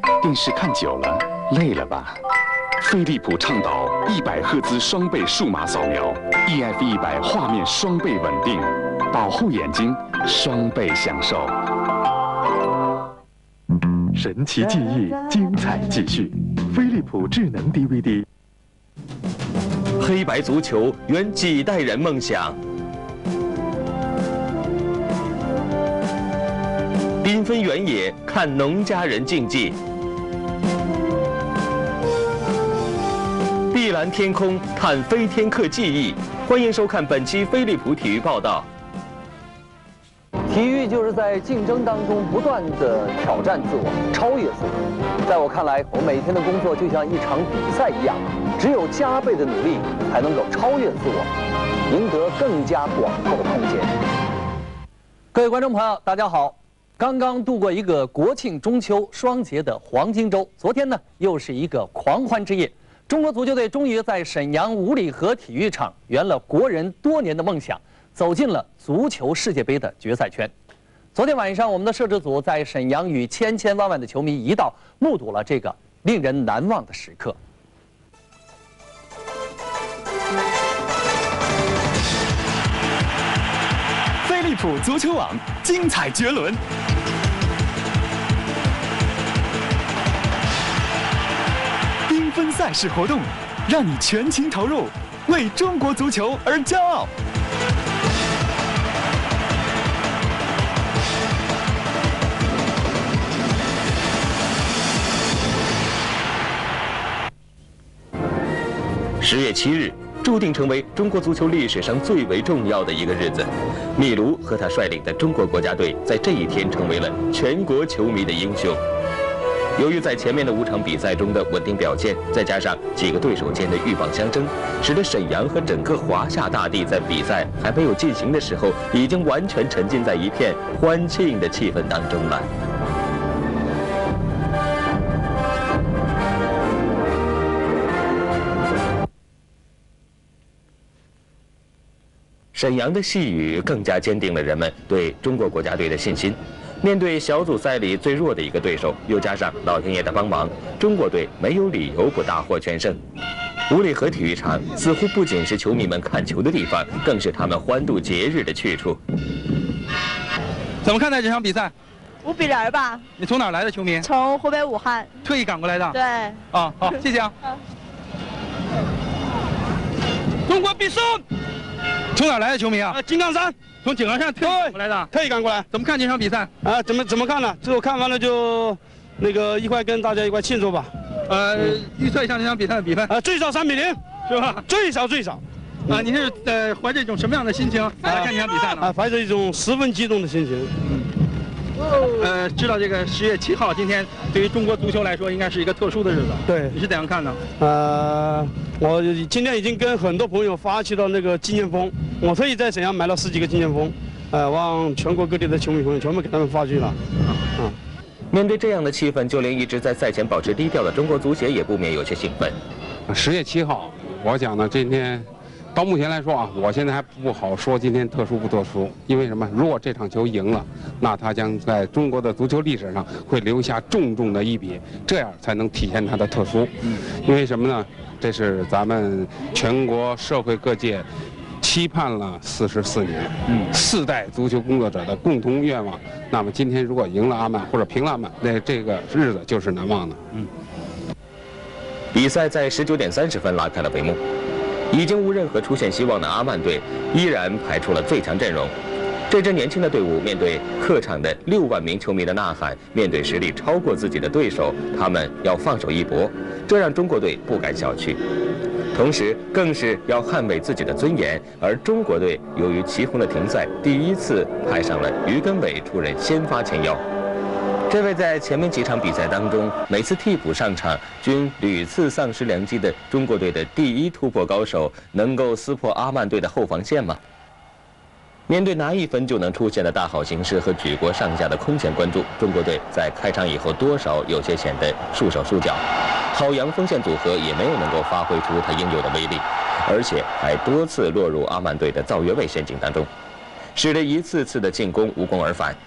电视看久了，累了吧？飞利浦倡导100赫兹双倍数码扫描 ，EF100画面双倍稳定，保护眼睛，双倍享受。 神奇记忆，精彩继续。飞利浦智能 DVD。 黑白足球圆几代人梦想。缤纷原野看农家人竞技。碧蓝天空看飞天客技艺，欢迎收看本期飞利浦体育报道。 体育就是在竞争当中不断的挑战自我，超越自我。在我看来，我每天的工作就像一场比赛一样，只有加倍的努力，才能够超越自我，赢得更加广阔的空间。各位观众朋友，大家好！刚刚度过一个国庆中秋双节的黄金周，昨天呢又是一个狂欢之夜。中国足球队终于在沈阳五里河体育场圆了国人多年的梦想，走进了足球世界杯的决赛圈。昨天晚上，我们的摄制组在沈阳与千千万万的球迷一道，目睹了这个令人难忘的时刻。 飞利浦足球网精彩绝伦。缤纷赛事活动，让你全情投入，为中国足球而骄傲。 10月7日，注定成为中国足球历史上最为重要的一个日子。米卢和他率领的中国国家队在这一天成为了全国球迷的英雄。由于在前面的5场比赛中的稳定表现，再加上几个对手间的鹬蚌相争，使得沈阳和整个华夏大地在比赛还没有进行的时候，已经完全沉浸在一片欢庆的气氛当中了。沈阳的细雨更加坚定了人们对中国国家队的信心。面对小组赛里最弱的一个对手，又加上老天爷的帮忙，中国队没有理由不大获全胜。五里河体育场似乎不仅是球迷们看球的地方，更是他们欢度节日的去处。 怎么看待这场比赛 ？5比0吧。 你从哪儿来的球迷？ 从湖北武汉特意赶过来的。 对。 啊，好，谢谢啊。中国必胜！从哪儿来的球迷啊？ 金刚山， 从井冈山特意赶过来的。 特意赶过来。 怎么看这场比赛？ 啊，怎么看呢？最后看完了就，一块跟大家一块庆祝吧。 预测一下这场比赛的比分。 最少3比0， 是吧？ 最少。 你是怀着一种什么样的心情来看这场比赛呢？ 怀着一种十分激动的心情。 知道这个10月7号，今天对于中国足球来说应该是一个特殊的日子。 对， 你是怎样看的？ 我今天已经跟很多朋友发起了那个纪念风，我特意在沈阳买了10几个纪念风，往全国各地的球迷朋友全部给他们发去了。 面对这样的气氛，就连一直在赛前保持低调的中国足协也不免有些兴奋。 10月7号，我讲呢，今天到目前来说啊，我现在还不好说今天特殊不特殊，因为什么？如果这场球赢了，那它将在中国的足球历史上会留下重重的一笔，这样才能体现它的特殊。因为什么呢？这是咱们全国社会各界期盼了44年，4代足球工作者的共同愿望。那么今天如果赢了阿曼或者平了阿曼，那这个日子就是难忘的。 比赛在19点30分拉开了帷幕。已经无任何出现希望的阿曼队依然排出了最强阵容。这支年轻的队伍面对客场的6万名球迷的呐喊，面对实力超过自己的对手，他们要放手一搏，这让中国队不敢小觑。同时，更是要捍卫自己的尊严。而中国队由于祁宏的停赛，第一次派上了于根伟出任先发前腰。这位在前面几场比赛当中每次替补上场均屡次丧失良机的中国队的第一突破高手，能够撕破阿曼队的后防线吗？面对拿1分就能出现的大好形势和举国上下的空前关注，中国队在开场以后多少有些显得束手束脚，好杨锋线组合也没有能够发挥出它应有的威力，而且还多次落入阿曼队的造越位陷阱当中，使得一次次的进攻无功而返。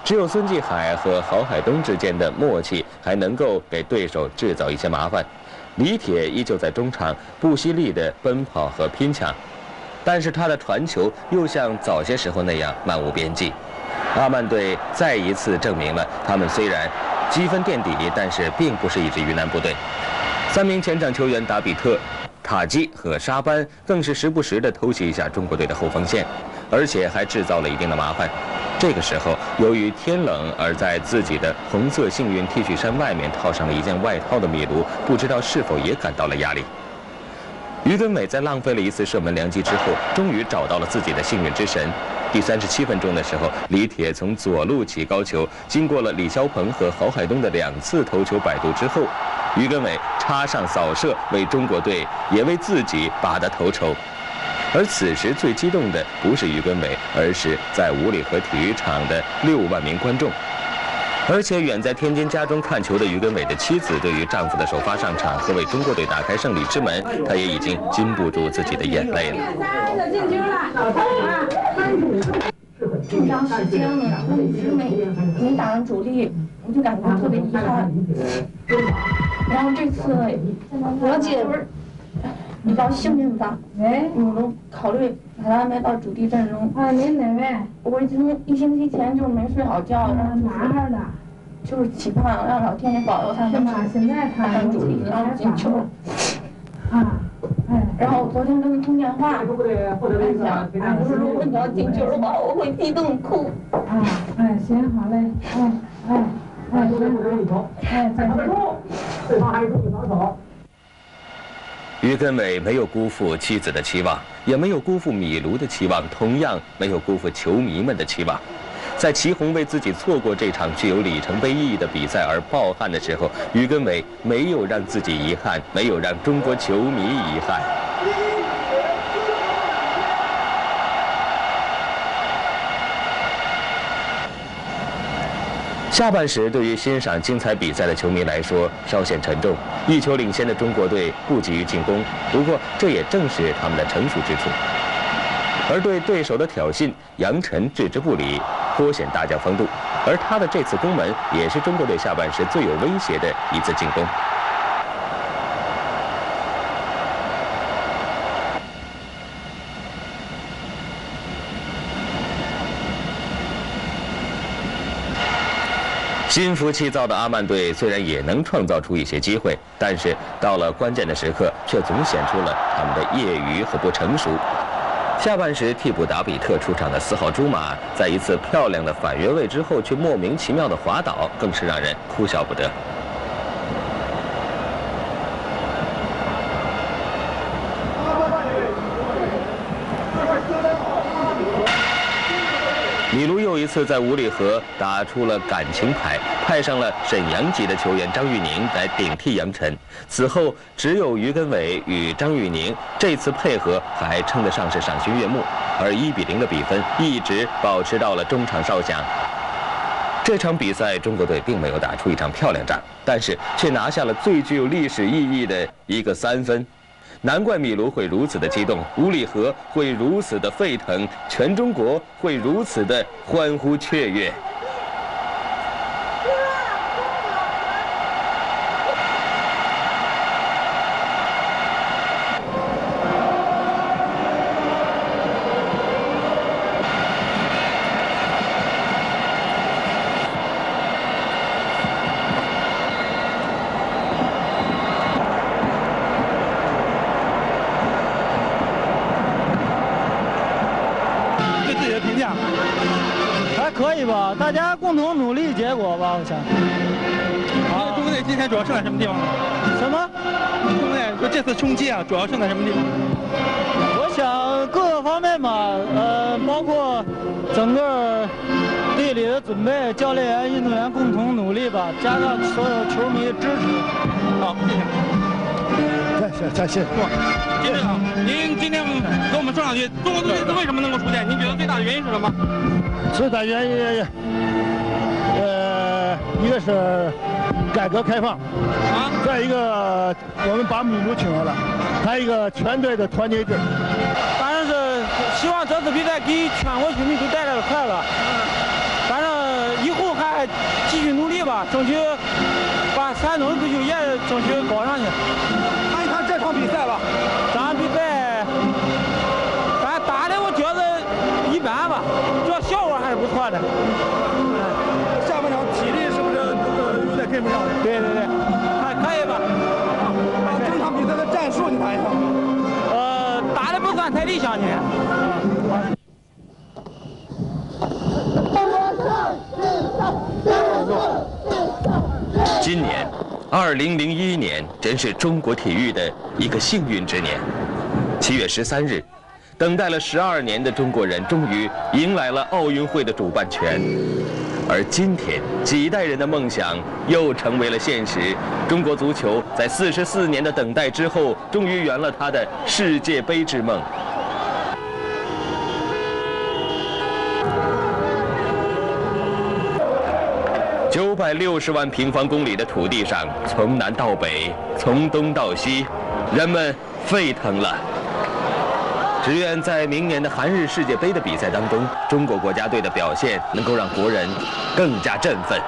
只有孙继海和郝海东之间的默契，还能够给对手制造一些麻烦。李铁依旧在中场不惜力地奔跑和拼抢，但是他的传球又像早些时候那样漫无边际。阿曼队再一次证明了，他们虽然积分垫底，但是并不是一支鱼腩部队。3名前场球员达比特、塔基和沙班更是时不时地偷袭一下中国队的后锋线，而且还制造了一定的麻烦。这个时候，由于天冷而在自己的红色幸运 T 恤衫外面套上了一件外套的米卢，不知道是否也感到了压力。于根伟在浪费了一次射门良机之后，终于找到了自己的幸运之神。第37分钟的时候，李铁从左路起高球，经过了李霄鹏和郝海东的2次头球摆渡之后，于根伟插上扫射，为中国队也为自己拔得头筹。而此时最激动的不是于根伟，而是在五里河体育场的6万名观众。而且远在天津家中看球的于根伟的妻子，对于丈夫的首发上场和为中国队打开胜利之门，她也已经禁不住自己的眼泪了。 这么长时间了，然后一直没打上主力，我就感觉特别遗憾。然后这次我姐比较幸运吧，我都考虑把她安排到主力阵容。啊，您哪位？我已经1星期前就没睡好觉，然后哪儿的？就是期盼让老天爷保佑他们现在当主力，然后进球。啊。然后我昨天跟他通电话，我说如果你要进球的话，我会激动哭。行，好嘞，再见。对方还是注意防守。 于根伟没有辜负妻子的期望，也没有辜负米卢的期望，同样没有辜负球迷们的期望。在祁宏为自己错过这场具有里程碑意义的比赛而抱憾的时候，于根伟没有让自己遗憾，没有让中国球迷遗憾。下半时，对于欣赏精彩比赛的球迷来说稍显沉重。1球领先的中国队不急于进攻，不过这也正是他们的成熟之处。而对对手的挑衅，杨晨置之不理，颇显大将风度。而他的这次攻门，也是中国队下半时最有威胁的一次进攻。心浮气躁的阿曼队虽然也能创造出一些机会，但是到了关键的时刻，却总显出了他们的业余和不成熟。下半时，替补达比特出场的4号朱马，在一次漂亮的反越位之后，却莫名其妙的滑倒，更是让人哭笑不得。米卢又一次在五里河打出了感情牌，派上了沈阳籍的球员张玉宁来顶替杨晨。此后只有于根伟与张玉宁这次配合还称得上是赏心悦目，而1-0的比分一直保持到了中场哨响。这场比赛中国队并没有打出一场漂亮仗，但是却拿下了最具有历史意义的一个3分。难怪米卢会如此的激动，五里河会如此的沸腾，全中国会如此的欢呼雀跃。 可以吧，大家共同努力结果吧，我想。 中国队今天主要胜在什么地方？ 什么？ 中国队说这次冲击啊，主要胜在什么地方？ 我想各个方面吧，包括整个队里的准备，教练员、运动员共同努力吧，加上所有球迷的支持。 好，谢谢。 再谢。 金队长，您今天跟我们说两句，中国队这次为什么能够出现？您觉得最大的原因是什么？ 最大原因，一个是改革开放，再一个我们把米卢请来了，还有一个全队的团结制。反正是希望这次比赛给全国球迷都带来了快乐。反正以后吧，争取把山东足球也争取搞上去。 看一看这场比赛吧， 这场比赛，反正打的我觉得一般吧，主要效果还是不错的。 下半场体力是不是有点跟不上？ 对，还可以吧。 整场比赛的战术你看一下。 打的不算太理想呢。 今年，2001年，真是中国体育的一个幸运之年。7月13日，等待了12年的中国人终于迎来了奥运会的主办权。而今天，几代人的梦想又成为了现实。中国足球在44年的等待之后，终于圆了他的世界杯之梦。960万平方公里的土地上，从南到北，从东到西，人们沸腾了。只愿在明年的韩日世界杯的比赛当中，中国国家队的表现能够让国人更加振奋。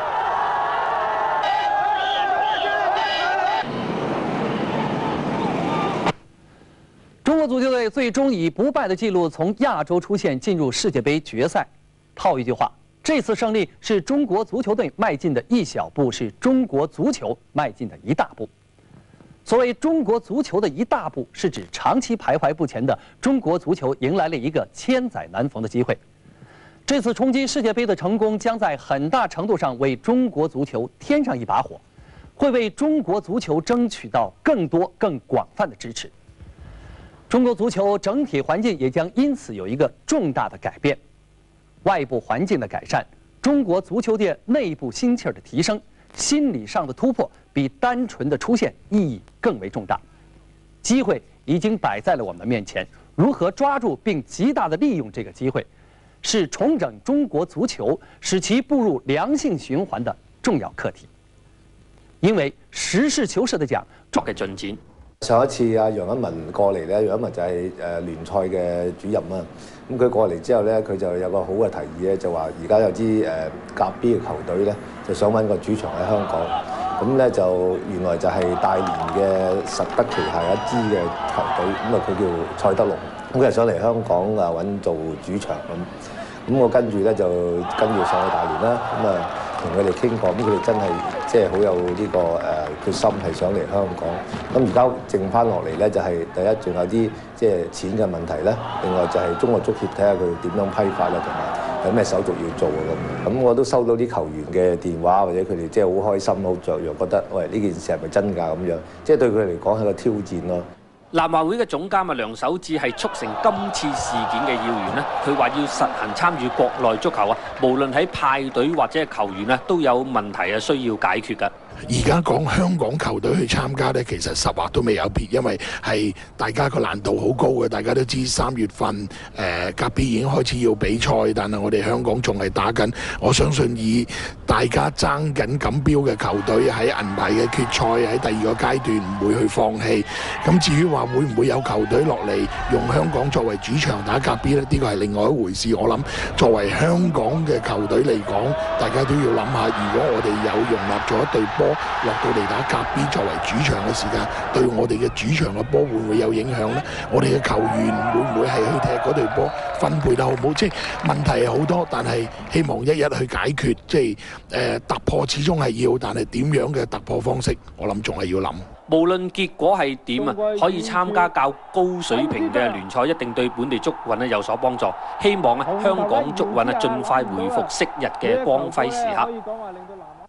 中国足球队最终以不败的记录从亚洲出线，进入世界杯决赛。套一句话，这次胜利是中国足球队迈进的一小步，是中国足球迈进的一大步。所谓中国足球的一大步，是指长期徘徊不前的中国足球迎来了一个千载难逢的机会。这次冲击世界杯的成功，将在很大程度上为中国足球添上一把火，会为中国足球争取到更多、更广泛的支持。中国足球整体环境也将因此有一个重大的改变。外部环境的改善，中国足球界内部心气儿的提升，心理上的突破，比单纯的出现意义更为重大。机会已经摆在了我们的面前，如何抓住并极大的利用这个机会，是重整中国足球，使其步入良性循环的重要课题。因為實事求是地講，作嘅進展。 上一次阿楊一文過嚟咧，楊一文就係聯賽嘅主任啊。咁佢過嚟之後咧，佢就有個好嘅提議咧，就話而家有支甲 B 嘅球隊咧，就想揾個主場喺香港。咁咧就原來就係大連嘅實德旗下一支嘅球隊，咁啊佢叫蔡德龍。咁佢係想嚟香港啊揾做主場咁。咁我跟住咧就跟住上去大連啦。咁啊。同佢哋傾過，咁佢哋真係即係好有呢個決心，係想嚟香港。咁而家剩翻落嚟咧，就係第一仲有啲即係錢嘅問題咧，另外就係中國足協睇下佢點樣批發啦，同埋有咩手續要做啊咁。咁我都收到啲球員嘅電話，或者佢哋即係好開心、好雀躍，覺得喂呢件事係咪真㗎咁樣？即係對佢嚟講係個挑戰咯。 南華會嘅總監梁守志係促成今次事件嘅要員咧，佢話要實行參與國內足球啊，無論喺派隊或者係球員咧，都有問題啊需要解決㗎。 而家講香港球隊去參加呢，其實實話都未有撇，因為係大家個難度好高嘅。大家都知3月份甲 B 已經開始要比賽，但係我哋香港仲係打緊。我相信以大家爭緊錦標嘅球隊喺銀牌嘅決賽喺第2個階段唔會去放棄。咁至於話會唔會有球隊落嚟用香港作為主場打甲 B 呢？呢個係另外一回事。我諗作為香港嘅球隊嚟講，大家都要諗下，如果我哋有容納咗一隊波落到嚟打甲 B 作為主場嘅時間，對我哋嘅主場嘅波會唔會有影響呢？我哋嘅球員會唔會係去踢嗰隊波分配得好唔好？即係問題係好多，但係希望一一去解決。即係突破始終係要，但係點樣嘅突破方式，我諗仲係要諗。 無論結果係點啊，可以參加較高水平嘅聯賽，一定對本地足運咧有所幫助。希望香港足運盡快回復昔日嘅光輝時刻。